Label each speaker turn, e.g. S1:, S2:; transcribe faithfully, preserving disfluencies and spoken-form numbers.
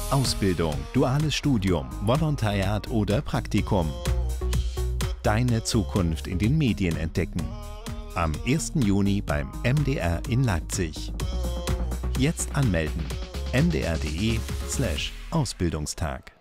S1: Ausbildung, duales Studium, Volontariat oder Praktikum. Deine Zukunft in den Medien entdecken. Am ersten Juni beim M D R in Leipzig. Jetzt anmelden. m d r punkt d e slash Ausbildungstag